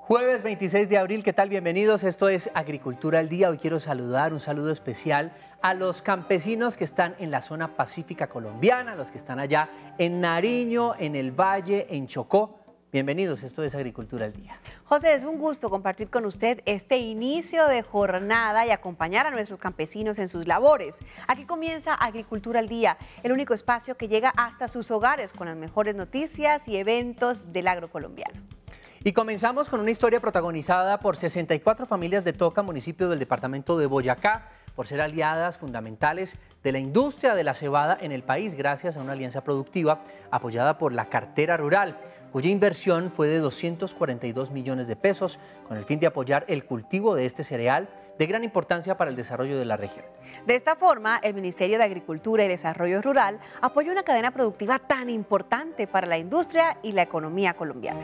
Jueves 26 de abril, ¿qué tal? Bienvenidos, esto es Agricultura al Día. Hoy quiero saludar, un saludo especial a los campesinos que están en la zona pacífica colombiana, los que están allá en Nariño, en el Valle, en Chocó. Bienvenidos, esto es Agricultura al Día. José, es un gusto compartir con usted este inicio de jornada y acompañar a nuestros campesinos en sus labores. Aquí comienza Agricultura al Día, el único espacio que llega hasta sus hogares con las mejores noticias y eventos del agro colombiano. Y comenzamos con una historia protagonizada por 64 familias de Toca, municipio del departamento de Boyacá, por ser aliadas fundamentales de la industria de la cebada en el país, gracias a una alianza productiva apoyada por la Cartera Rural, cuya inversión fue de 242 millones de pesos, con el fin de apoyar el cultivo de este cereal de gran importancia para el desarrollo de la región. De esta forma, el Ministerio de Agricultura y Desarrollo Rural apoya una cadena productiva tan importante para la industria y la economía colombiana.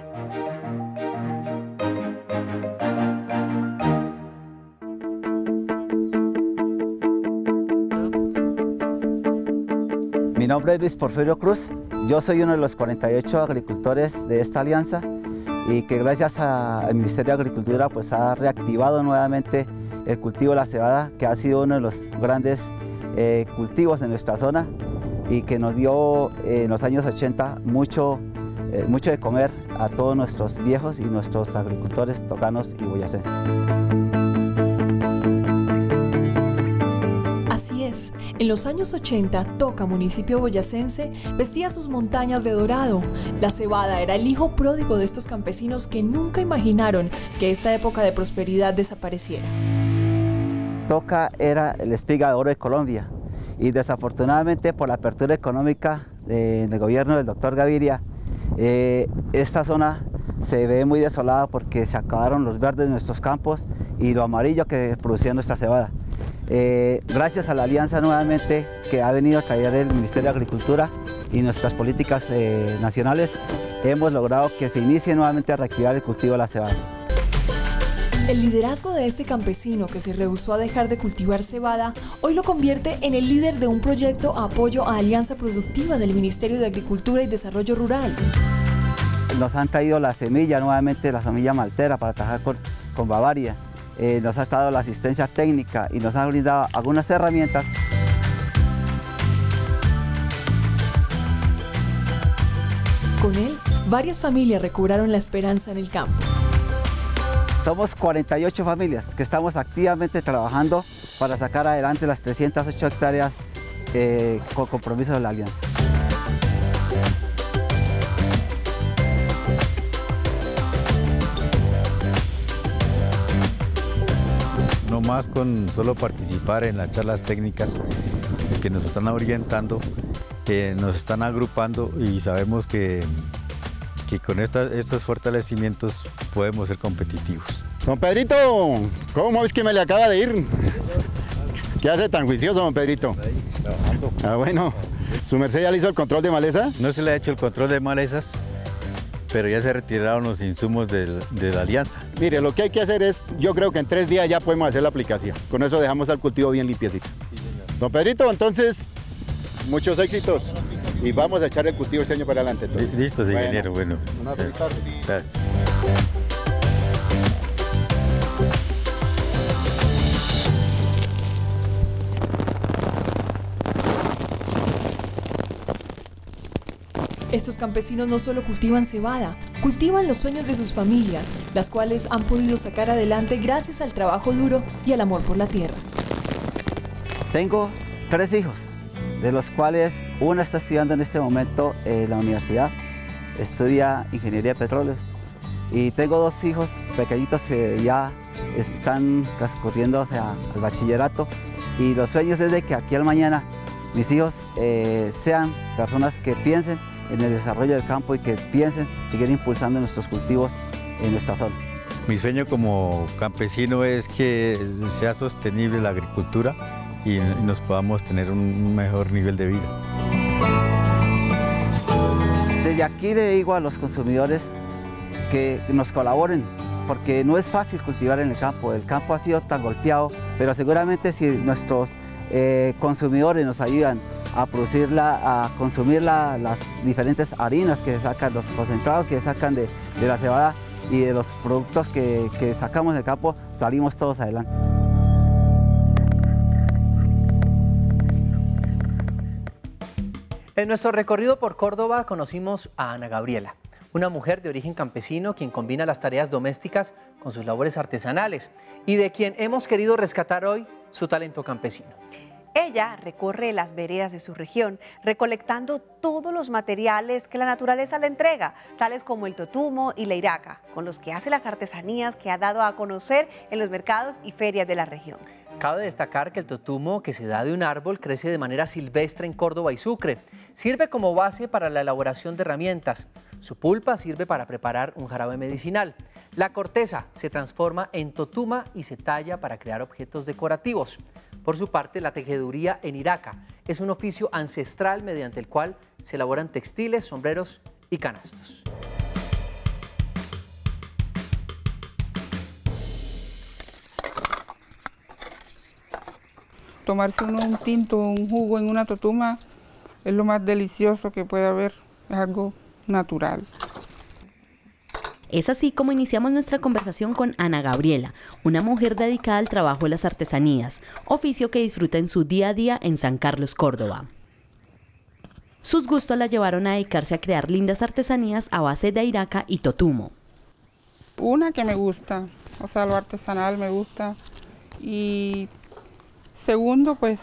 Mi nombre es Luis Porfirio Cruz, yo soy uno de los 48 agricultores de esta alianza y que gracias al Ministerio de Agricultura pues ha reactivado nuevamente el cultivo de la cebada, que ha sido uno de los grandes cultivos de nuestra zona y que nos dio en los años 80 mucho de comer a todos nuestros viejos y nuestros agricultores tocanos y boyacenses. Así es, en los años 80, Toca, municipio boyacense, vestía sus montañas de dorado. La cebada era el hijo pródigo de estos campesinos que nunca imaginaron que esta época de prosperidad desapareciera. Toca era el espiga de oro de Colombia y desafortunadamente por la apertura económica del gobierno del doctor Gaviria, esta zona se ve muy desolada porque se acabaron los verdes de nuestros campos y lo amarillo que producía nuestra cebada. Gracias a la alianza nuevamente que ha venido a traer el Ministerio de Agricultura y nuestras políticas nacionales, hemos logrado que se inicie nuevamente a reactivar el cultivo de la cebada. El liderazgo de este campesino que se rehusó a dejar de cultivar cebada, hoy lo convierte en el líder de un proyecto a apoyo a Alianza Productiva del Ministerio de Agricultura y Desarrollo Rural. Nos han traído la semilla nuevamente, la semilla maltera para trabajar con Bavaria. Nos ha dado la asistencia técnica y nos ha brindado algunas herramientas. Con él, varias familias recobraron la esperanza en el campo. Somos 48 familias que estamos activamente trabajando para sacar adelante las 308 hectáreas con compromiso de la alianza. No más con solo participar en las charlas técnicas que nos están orientando, que nos están agrupando y sabemos que con estos fortalecimientos podemos ser competitivos. Don Pedrito, ¿cómo es que me le acaba de ir? ¿Qué hace tan juicioso, don Pedrito? Ahí, trabajando. Ah, bueno. ¿Su merced ya le hizo el control de maleza? No se le ha hecho el control de malezas, pero ya se retiraron los insumos de la alianza. Mire, lo que hay que hacer es, yo creo que en 3 días ya podemos hacer la aplicación. Con eso dejamos al cultivo bien limpiecito. Sí, señor. Don Pedrito, entonces, muchos éxitos. Y vamos a echar el cultivo este año para adelante. Entonces. Listo, ingeniero. Bueno, gracias. Estos campesinos no solo cultivan cebada, cultivan los sueños de sus familias, las cuales han podido sacar adelante gracias al trabajo duro y al amor por la tierra. Tengo 3 hijos, de los cuales uno está estudiando en este momento en la universidad, estudia Ingeniería de Petróleos, y tengo 2 hijos pequeñitos que ya están transcurriendo hacia el bachillerato, y los sueños es de que aquí al mañana mis hijos sean personas que piensen en el desarrollo del campo y que piensen seguir impulsando nuestros cultivos en nuestra zona. Mi sueño como campesino es que sea sostenible la agricultura y nos podamos tener un mejor nivel de vida. Desde aquí le digo a los consumidores que nos colaboren, porque no es fácil cultivar en el campo ha sido tan golpeado, pero seguramente si nuestros consumidores nos ayudan a producirla, a consumir las diferentes harinas que se sacan, los concentrados que se sacan de la cebada, y de los productos que sacamos del campo salimos todos adelante. En nuestro recorrido por Córdoba conocimos a Ana Gabriela, una mujer de origen campesino quien combina las tareas domésticas con sus labores artesanales y de quien hemos querido rescatar hoy su talento campesino. Ella recorre las veredas de su región, recolectando todos los materiales que la naturaleza le entrega, tales como el totumo y la iraca, con los que hace las artesanías que ha dado a conocer en los mercados y ferias de la región. Cabe destacar que el totumo, que se da de un árbol, crece de manera silvestre en Córdoba y Sucre. Sirve como base para la elaboración de herramientas. Su pulpa sirve para preparar un jarabe medicinal. La corteza se transforma en totuma y se talla para crear objetos decorativos. Por su parte, la tejeduría en iraca es un oficio ancestral mediante el cual se elaboran textiles, sombreros y canastos. Tomarse uno un tinto, un jugo en una totuma es lo más delicioso que puede haber, es algo natural. Es así como iniciamos nuestra conversación con Ana Gabriela, una mujer dedicada al trabajo de las artesanías, oficio que disfruta en su día a día en San Carlos, Córdoba. Sus gustos la llevaron a dedicarse a crear lindas artesanías a base de iraca y totumo. Una que me gusta, o sea, lo artesanal me gusta, y segundo, pues,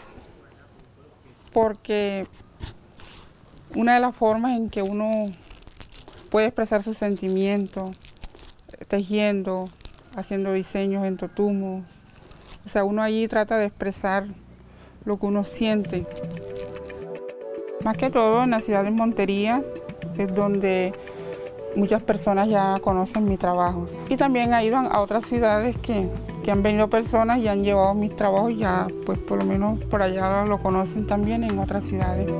porque una de las formas en que uno puede expresar sus sentimientos, tejiendo, haciendo diseños en totumo. O sea, uno allí trata de expresar lo que uno siente. Más que todo en la ciudad de Montería, es donde muchas personas ya conocen mi trabajo. Y también he ido a otras ciudades que han venido personas y han llevado mis trabajos, ya pues por lo menos por allá lo conocen también en otras ciudades.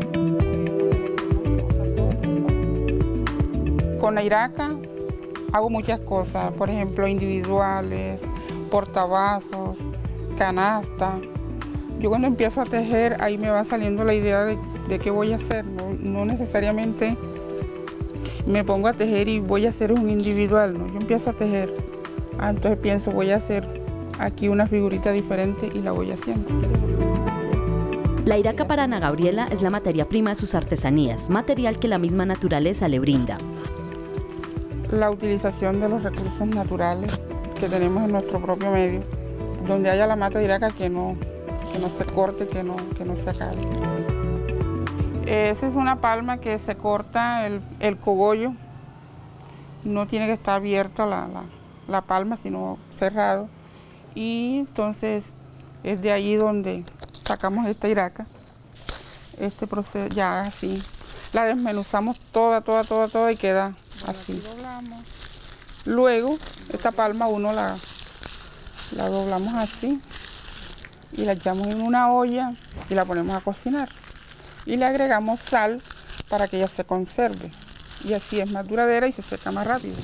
Con la iraca hago muchas cosas, por ejemplo, individuales, portavasos, canasta. Yo cuando empiezo a tejer, ahí me va saliendo la idea de qué voy a hacer. No necesariamente me pongo a tejer y voy a hacer un individual, ¿no? Yo empiezo a tejer. Entonces pienso, voy a hacer aquí una figurita diferente y la voy haciendo. La iraca para Ana Gabriela es la materia prima de sus artesanías, material que la misma naturaleza le brinda. La utilización de los recursos naturales que tenemos en nuestro propio medio, donde haya la mata de iraca que no se corte, que no se acabe. Esa es una palma que se corta el cogollo, no tiene que estar abierta la palma, sino cerrado. Y entonces es de allí donde sacamos esta iraca, este proceso ya así. La desmenuzamos toda y queda así. Luego esta palma uno la doblamos así y la echamos en una olla y la ponemos a cocinar. Y le agregamos sal para que ella se conserve. Y así es más duradera y se seca más rápido.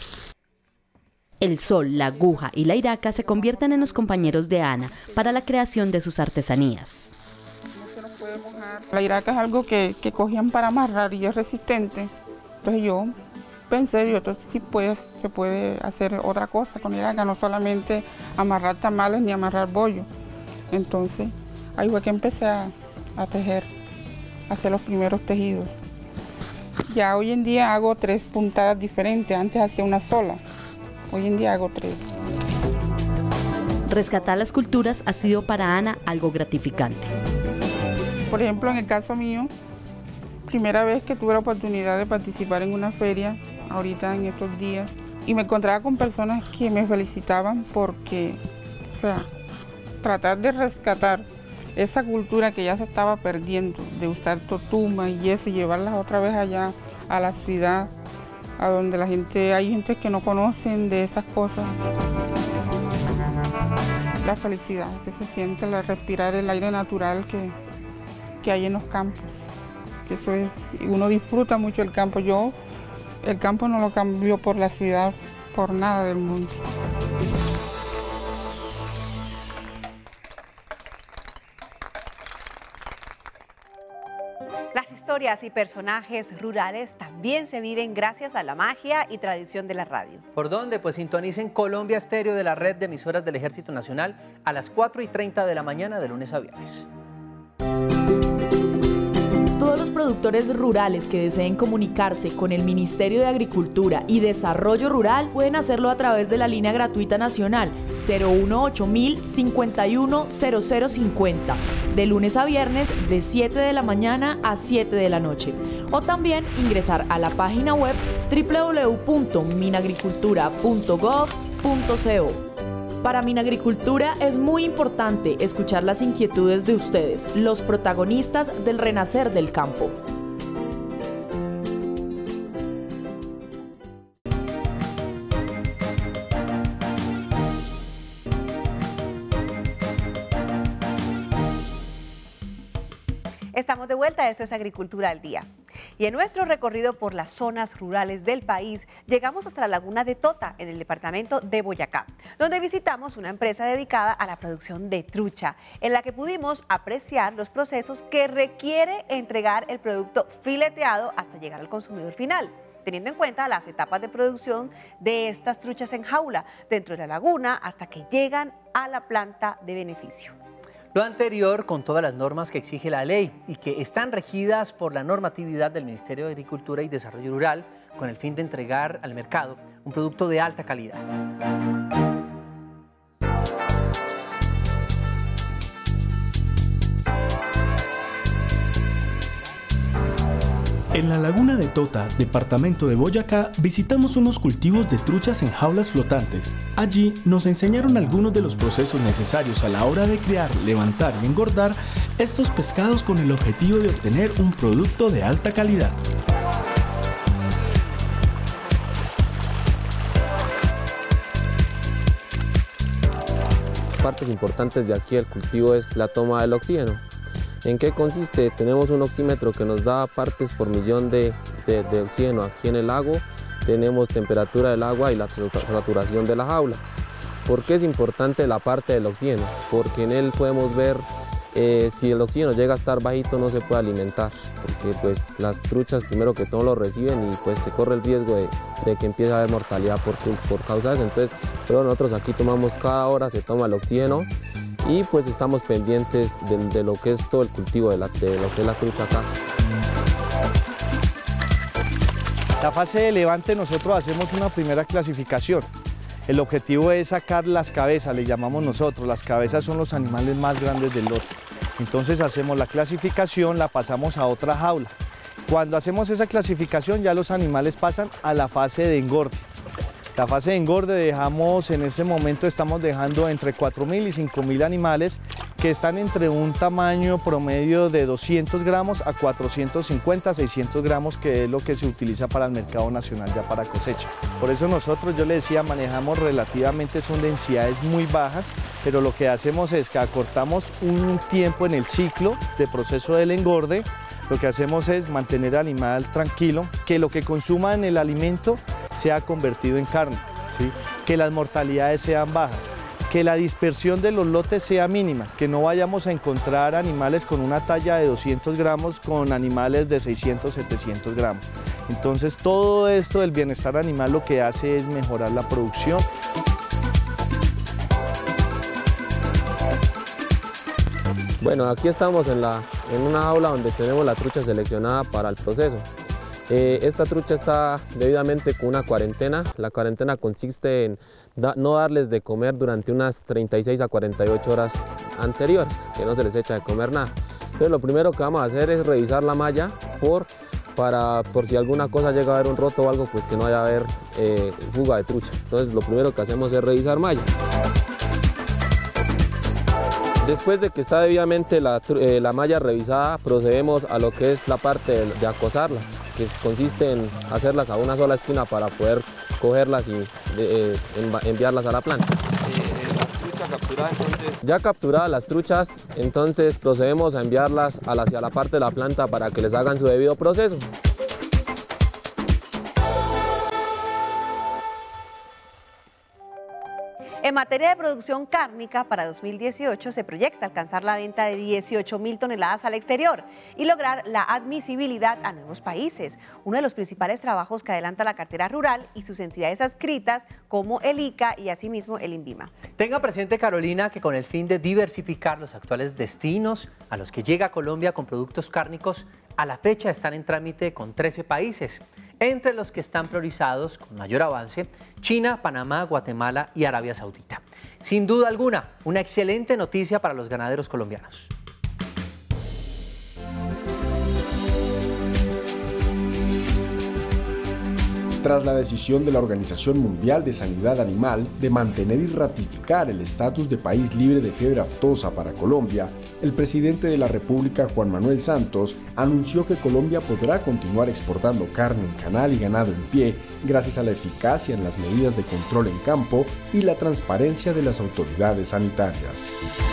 El sol, la aguja y la iraca se convierten en los compañeros de Ana para la creación de sus artesanías. No se nos puede mojar. La iraca es algo que cogían para amarrar y es resistente. Entonces yo pensé, entonces sí se puede hacer otra cosa con iraca, no solamente amarrar tamales ni amarrar bollo. Entonces ahí fue que empecé a tejer, a hacer los primeros tejidos. Ya hoy en día hago 3 puntadas diferentes, antes hacía una sola. Hoy en día hago 3. Rescatar las culturas ha sido para Ana algo gratificante. Por ejemplo, en el caso mío, primera vez que tuve la oportunidad de participar en una feria, ahorita en estos días, y me encontraba con personas que me felicitaban porque, o sea, tratar de rescatar esa cultura que ya se estaba perdiendo, de usar totuma y eso, y llevarlas otra vez allá a la ciudad, a donde hay gente que no conocen de esas cosas. La felicidad que se siente al respirar el aire natural que hay en los campos. Eso es, uno disfruta mucho el campo. Yo el campo no lo cambio por la ciudad, por nada del mundo. Las historias Historias y personajes rurales también se viven gracias a la magia y tradición de la radio. ¿Por dónde? Pues sintonicen Colombia Estéreo de la red de emisoras del Ejército Nacional a las 4:30 de la mañana de lunes a viernes. Todos los productores rurales que deseen comunicarse con el Ministerio de Agricultura y Desarrollo Rural pueden hacerlo a través de la línea gratuita nacional 018 51 0050, de lunes a viernes de 7 de la mañana a 7 de la noche. O también ingresar a la página web www.minagricultura.gov.co. Para Minagricultura es muy importante escuchar las inquietudes de ustedes, los protagonistas del renacer del campo. Estamos de vuelta, esto es Agricultura al Día. Y en nuestro recorrido por las zonas rurales del país, llegamos hasta la laguna de Tota, en el departamento de Boyacá, donde visitamos una empresa dedicada a la producción de trucha, en la que pudimos apreciar los procesos que requiere entregar el producto fileteado hasta llegar al consumidor final, teniendo en cuenta las etapas de producción de estas truchas en jaula, dentro de la laguna, hasta que llegan a la planta de beneficio. Lo anterior con todas las normas que exige la ley y que están regidas por la normatividad del Ministerio de Agricultura y Desarrollo Rural con el fin de entregar al mercado un producto de alta calidad. En la laguna de Tota, departamento de Boyacá, visitamos unos cultivos de truchas en jaulas flotantes. Allí nos enseñaron algunos de los procesos necesarios a la hora de criar, levantar y engordar estos pescados con el objetivo de obtener un producto de alta calidad. Partes importantes de aquí el cultivo es la toma del oxígeno. ¿En qué consiste? Tenemos un oxímetro que nos da partes por millón de oxígeno aquí en el lago, tenemos temperatura del agua y la saturación de la jaula. ¿Por qué es importante la parte del oxígeno? Porque en él podemos ver si el oxígeno llega a estar bajito no se puede alimentar, porque pues las truchas primero que todo lo reciben y pues se corre el riesgo de que empiece a haber mortalidad por causa de eso. Entonces, pero nosotros aquí tomamos cada hora, se toma el oxígeno, y pues estamos pendientes de lo que es todo el cultivo de lo que es la trucha acá. La fase de levante nosotros hacemos una primera clasificación. El objetivo es sacar las cabezas, le llamamos nosotros. Las cabezas son los animales más grandes del lote. Entonces hacemos la clasificación, la pasamos a otra jaula. Cuando hacemos esa clasificación ya los animales pasan a la fase de engorde. La fase de engorde dejamos, en ese momento estamos dejando entre 4.000 y 5.000 animales que están entre un tamaño promedio de 200 gramos a 450, 600 gramos, que es lo que se utiliza para el mercado nacional ya para cosecha. Por eso nosotros, yo le decía, manejamos relativamente, son densidades muy bajas, pero lo que hacemos es que acortamos un tiempo en el ciclo de proceso del engorde. Lo que hacemos es mantener al animal tranquilo, que lo que consuma en el alimento sea convertido en carne, ¿sí? Que las mortalidades sean bajas, que la dispersión de los lotes sea mínima, que no vayamos a encontrar animales con una talla de 200 gramos con animales de 600, 700 gramos. Entonces todo esto del bienestar animal lo que hace es mejorar la producción. Bueno, aquí estamos en una jaula donde tenemos la trucha seleccionada para el proceso. Esta trucha está debidamente con una cuarentena. La cuarentena consiste en no darles de comer durante unas 36 a 48 horas anteriores, que no se les echa de comer nada. Entonces lo primero que vamos a hacer es revisar la malla por si alguna cosa llega a haber un roto o algo, pues que no vaya a haber fuga de trucha. Entonces lo primero que hacemos es revisar malla. Después de que está debidamente la malla revisada, procedemos a lo que es la parte de acosarlas, que consiste en hacerlas a una sola esquina para poder cogerlas y enviarlas a la planta. Ya capturadas las truchas, entonces procedemos a enviarlas hacia la parte de la planta para que les hagan su debido proceso. En materia de producción cárnica, para 2018 se proyecta alcanzar la venta de 18.000 toneladas al exterior y lograr la admisibilidad a nuevos países, uno de los principales trabajos que adelanta la cartera rural y sus entidades adscritas como el ICA y asimismo el INVIMA. Tenga presente, Carolina, que con el fin de diversificar los actuales destinos a los que llega Colombia con productos cárnicos, a la fecha están en trámite con 13 países, entre los que están priorizados con mayor avance China, Panamá, Guatemala y Arabia Saudita. Sin duda alguna, una excelente noticia para los ganaderos colombianos. Tras la decisión de la Organización Mundial de Sanidad Animal de mantener y ratificar el estatus de país libre de fiebre aftosa para Colombia, el presidente de la República, Juan Manuel Santos, anunció que Colombia podrá continuar exportando carne en canal y ganado en pie gracias a la eficacia en las medidas de control en campo y la transparencia de las autoridades sanitarias.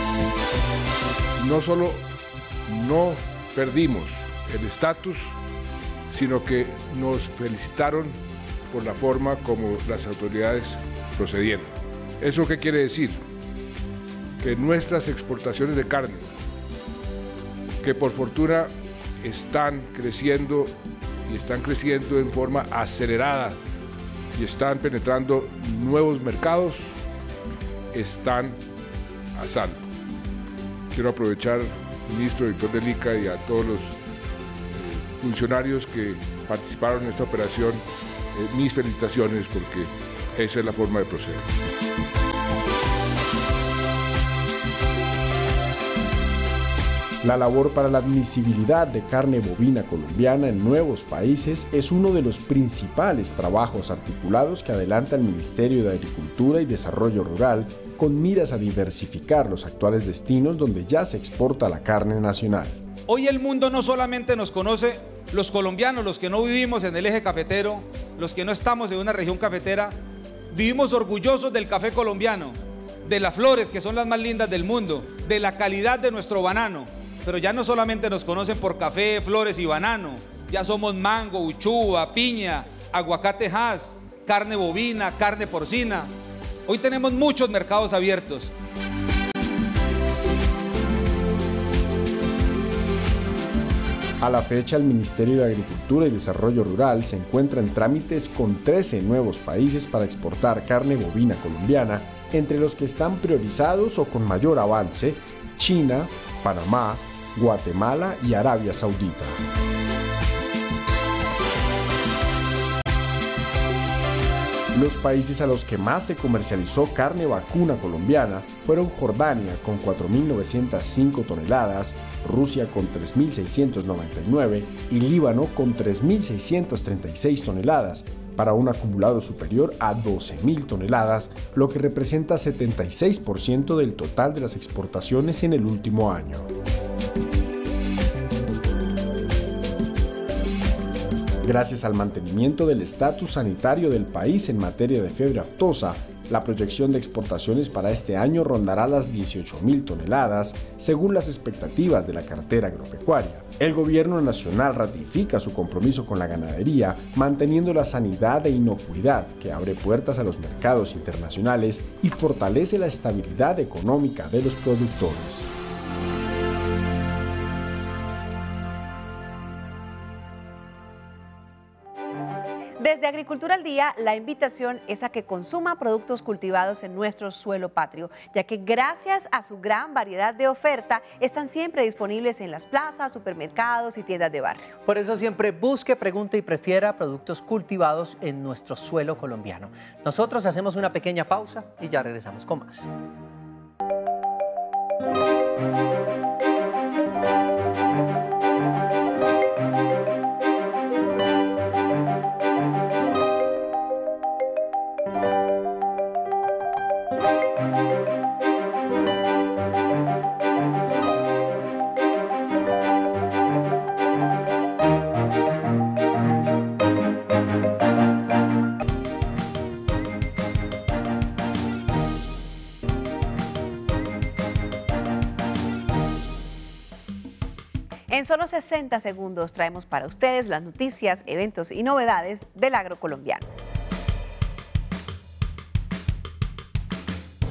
No solo no perdimos el estatus, sino que nos felicitaron por la forma como las autoridades procedieron. ¿Eso qué quiere decir? Que nuestras exportaciones de carne, que por fortuna están creciendo y están creciendo en forma acelerada y están penetrando nuevos mercados, están a salvo. Quiero aprovechar, ministro, director del ICA y a todos los funcionarios que participaron en esta operación, mis felicitaciones porque esa es la forma de proceder. La labor para la admisibilidad de carne bovina colombiana en nuevos países es uno de los principales trabajos articulados que adelanta el Ministerio de Agricultura y Desarrollo Rural con miras a diversificar los actuales destinos donde ya se exporta la carne nacional. Hoy el mundo no solamente nos conoce los colombianos, los que no vivimos en el eje cafetero, los que no estamos en una región cafetera, vivimos orgullosos del café colombiano, de las flores que son las más lindas del mundo, de la calidad de nuestro banano, pero ya no solamente nos conocen por café, flores y banano, ya somos mango, uchuva, piña, aguacate Hass, carne bovina, carne porcina. Hoy tenemos muchos mercados abiertos. A la fecha, el Ministerio de Agricultura y Desarrollo Rural se encuentra en trámites con 13 nuevos países para exportar carne bovina colombiana, entre los que están priorizados o con mayor avance China, Panamá, Guatemala y Arabia Saudita. Los países a los que más se comercializó carne vacuna colombiana fueron Jordania con 4.905 toneladas, Rusia con 3.699 y Líbano con 3.636 toneladas, para un acumulado superior a 12.000 toneladas, lo que representa 76% del total de las exportaciones en el último año. Gracias al mantenimiento del estatus sanitario del país en materia de fiebre aftosa, la proyección de exportaciones para este año rondará las 18.000 toneladas, según las expectativas de la cartera agropecuaria. El gobierno nacional ratifica su compromiso con la ganadería, manteniendo la sanidad e inocuidad que abre puertas a los mercados internacionales y fortalece la estabilidad económica de los productores. Desde Agricultura al Día, la invitación es a que consuma productos cultivados en nuestro suelo patrio, ya que gracias a su gran variedad de oferta, están siempre disponibles en las plazas, supermercados y tiendas de barrio. Por eso siempre busque, pregunte y prefiera productos cultivados en nuestro suelo colombiano. Nosotros hacemos una pequeña pausa y ya regresamos con más. En solo 60 segundos traemos para ustedes las noticias, eventos y novedades del agro colombiano.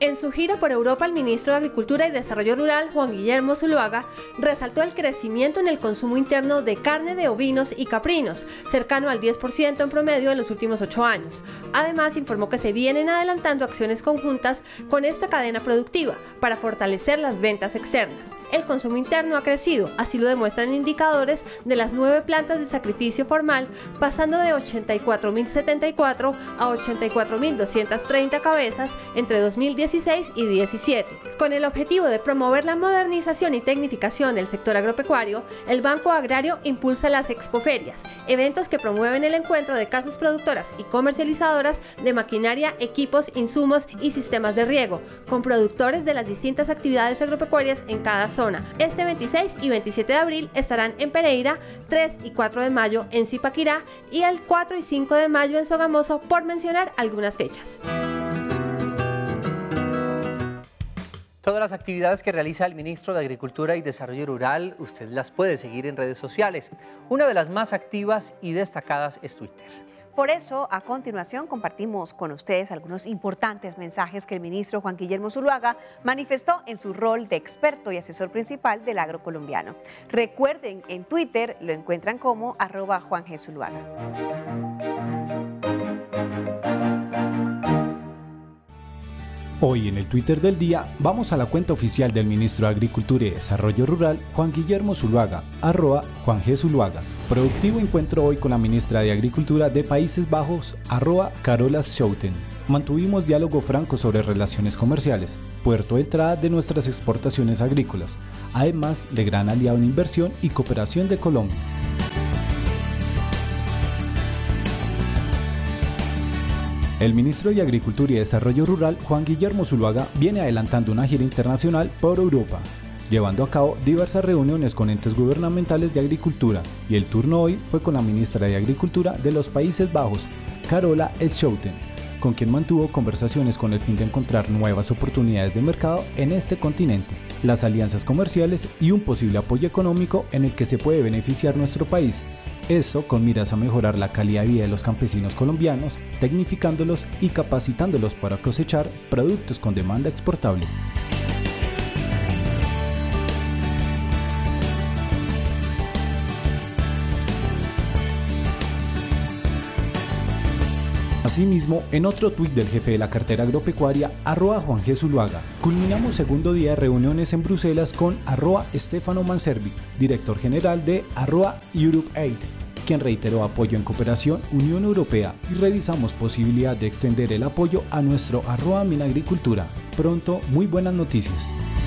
En su gira por Europa, el ministro de Agricultura y Desarrollo Rural, Juan Guillermo Zuluaga, resaltó el crecimiento en el consumo interno de carne de ovinos y caprinos, cercano al 10% en promedio en los últimos 8 años. Además, informó que se vienen adelantando acciones conjuntas con esta cadena productiva para fortalecer las ventas externas. El consumo interno ha crecido, así lo demuestran indicadores de las 9 plantas de sacrificio formal, pasando de 84.074 a 84.230 cabezas entre 2016 y 2017. Con el objetivo de promover la modernización y tecnificación del sector agropecuario, el Banco Agrario impulsa las expoferias, eventos que promueven el encuentro de casas productoras y comercializadoras de maquinaria, equipos, insumos y sistemas de riego, con productores de las distintas actividades agropecuarias en cada zona. Este 26 y 27 de abril estarán en Pereira, 3 y 4 de mayo en Zipaquirá y el 4 y 5 de mayo en Sogamoso, por mencionar algunas fechas. Todas las actividades que realiza el ministro de Agricultura y Desarrollo Rural, usted las puede seguir en redes sociales. Una de las más activas y destacadas es Twitter. Por eso, a continuación, compartimos con ustedes algunos importantes mensajes que el ministro Juan Guillermo Zuluaga manifestó en su rol de experto y asesor principal del agro colombiano. Recuerden, en Twitter lo encuentran como @JuanGZuluaga. Hoy en el Twitter del día vamos a la cuenta oficial del ministro de Agricultura y Desarrollo Rural, Juan Guillermo Zuluaga, @JuanGZuluaga. Productivo encuentro hoy con la ministra de Agricultura de Países Bajos, @Carola Schouten. Mantuvimos diálogo franco sobre relaciones comerciales, puerto de entrada de nuestras exportaciones agrícolas, además de gran aliado en inversión y cooperación de Colombia. El ministro de Agricultura y Desarrollo Rural, Juan Guillermo Zuluaga, viene adelantando una gira internacional por Europa, llevando a cabo diversas reuniones con entes gubernamentales de agricultura, y el turno hoy fue con la ministra de Agricultura de los Países Bajos, Carola Schouten, con quien mantuvo conversaciones con el fin de encontrar nuevas oportunidades de mercado en este continente, las alianzas comerciales y un posible apoyo económico en el que se puede beneficiar nuestro país. Esto con miras a mejorar la calidad de vida de los campesinos colombianos, tecnificándolos y capacitándolos para cosechar productos con demanda exportable. Asimismo, en otro tuit del jefe de la cartera agropecuaria, @JuanGZuluaga, culminamos segundo día de reuniones en Bruselas con @Stefano Manservi, director general de @EuropeAid, quien reiteró apoyo en cooperación Unión Europea, y revisamos posibilidad de extender el apoyo a nuestro @Minagricultura. Pronto, muy buenas noticias.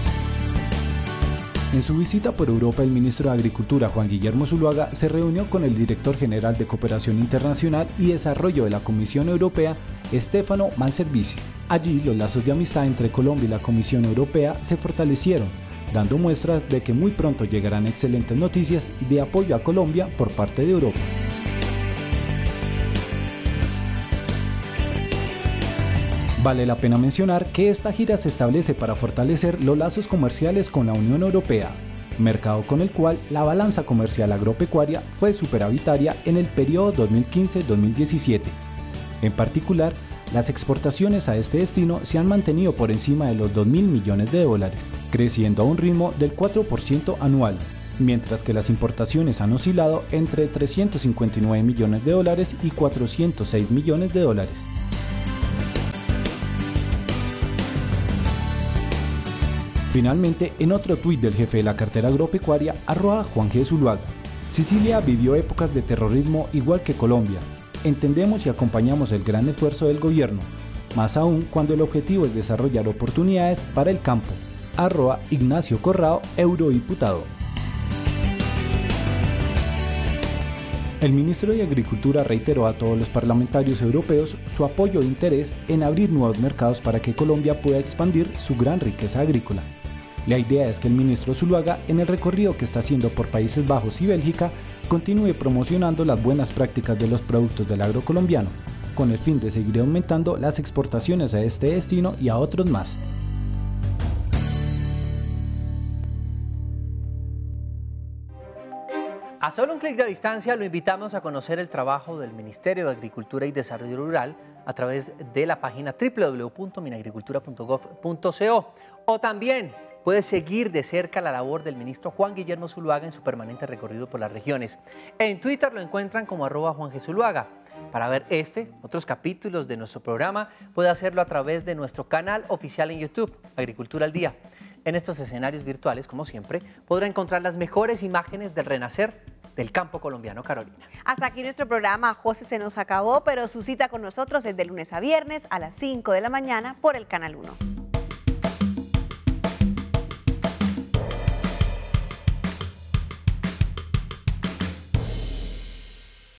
En su visita por Europa, el ministro de Agricultura, Juan Guillermo Zuluaga, se reunió con el director general de Cooperación Internacional y Desarrollo de la Comisión Europea, Stefano Manservisi. Allí, los lazos de amistad entre Colombia y la Comisión Europea se fortalecieron, dando muestras de que muy pronto llegarán excelentes noticias de apoyo a Colombia por parte de Europa. Vale la pena mencionar que esta gira se establece para fortalecer los lazos comerciales con la Unión Europea, mercado con el cual la balanza comercial agropecuaria fue superavitaria en el periodo 2015-2017. En particular, las exportaciones a este destino se han mantenido por encima de los $2.000 millones, creciendo a un ritmo del 4% anual, mientras que las importaciones han oscilado entre $359 millones y $406 millones. Finalmente, en otro tuit del jefe de la cartera agropecuaria, @JuanGZuluaga, Sicilia vivió épocas de terrorismo igual que Colombia. Entendemos y acompañamos el gran esfuerzo del gobierno, más aún cuando el objetivo es desarrollar oportunidades para el campo. @Ignacio Corrao, eurodiputado. El ministro de Agricultura reiteró a todos los parlamentarios europeos su apoyo e interés en abrir nuevos mercados para que Colombia pueda expandir su gran riqueza agrícola. La idea es que el ministro Zuluaga, en el recorrido que está haciendo por Países Bajos y Bélgica, continúe promocionando las buenas prácticas de los productos del agro colombiano, con el fin de seguir aumentando las exportaciones a este destino y a otros más. A solo un clic de distancia lo invitamos a conocer el trabajo del Ministerio de Agricultura y Desarrollo Rural a través de la página www.minagricultura.gov.co. O también puede seguir de cerca la labor del ministro Juan Guillermo Zuluaga en su permanente recorrido por las regiones. En Twitter lo encuentran como @JuanGZuluaga. Para ver otros capítulos de nuestro programa, puede hacerlo a través de nuestro canal oficial en YouTube, Agricultura al Día. En estos escenarios virtuales, como siempre, podrá encontrar las mejores imágenes del renacer del campo colombiano, Carolina. Hasta aquí nuestro programa, José, se nos acabó, pero su cita con nosotros es de lunes a viernes a las 5 de la mañana por el Canal 1.